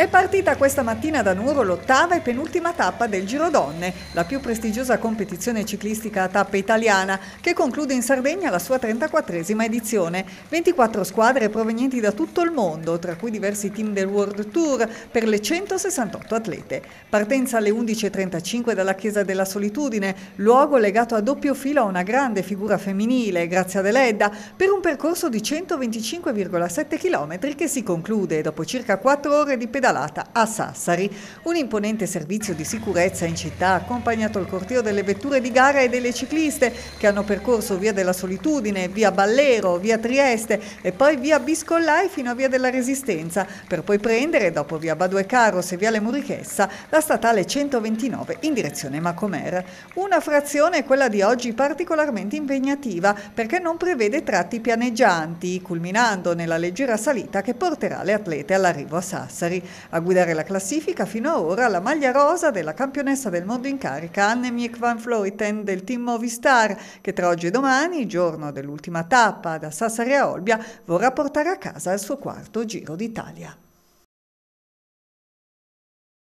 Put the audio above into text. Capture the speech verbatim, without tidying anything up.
È partita questa mattina da Nuoro l'ottava e penultima tappa del Giro Donne, la più prestigiosa competizione ciclistica a tappe italiana, che conclude in Sardegna la sua trentaquattresima edizione. ventiquattro squadre provenienti da tutto il mondo, tra cui diversi team del World Tour, per le centosessantotto atlete. Partenza alle undici e trentacinque dalla Chiesa della Solitudine, luogo legato a doppio filo a una grande figura femminile, Grazia Deledda, per un percorso di centoventicinque virgola sette chilometri che si conclude dopo circa quattro ore di pedalata a Sassari. Un imponente servizio di sicurezza in città ha accompagnato il corteo delle vetture di gara e delle cicliste che hanno percorso via della Solitudine, via Ballero, via Trieste e poi via Biscollai fino a via della Resistenza, per poi prendere, dopo via Badue Carros e via Le Murichessa, la statale centoventinove in direzione Macomer. Una frazione, quella di oggi, particolarmente impegnativa perché non prevede tratti pianeggianti, culminando nella leggera salita che porterà le atlete all'arrivo a Sassari. A guidare la classifica fino ad ora la maglia rosa della campionessa del mondo in carica Annemiek van Vleuten del team Movistar, che tra oggi e domani, giorno dell'ultima tappa da Sassari a Olbia, vorrà portare a casa il suo quarto Giro d'Italia.